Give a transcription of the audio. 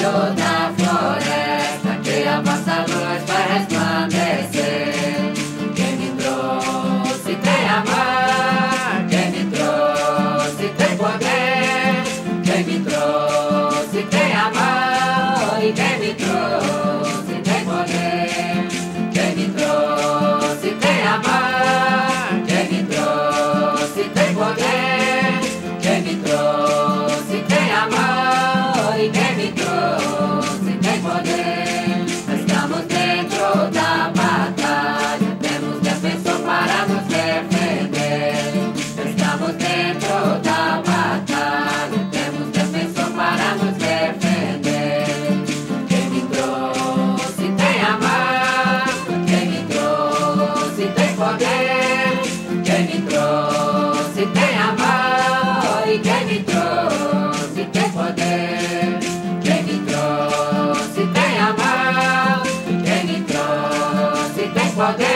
meio da floresta, que a vossa luz vai resplandecer. Quem me trouxe tem amor, quem me trouxe tem poder, quem me trouxe tem amor, e quem me trouxe tem poder, quem me trouxe tem amor, quem me trouxe tem poder, quem me trouxe tem amor, e quem me trouxe tem poder. Estamos dentro da batalha, temos defensor para nos defender. Estamos dentro da batalha, temos defensor para nos defender. Quem me trouxe tem amor, quem me trouxe tem poder, quem me trouxe tem amor, e quem me trouxe tem poder, quem me trouxe tem amor, quem me trouxe tem poder.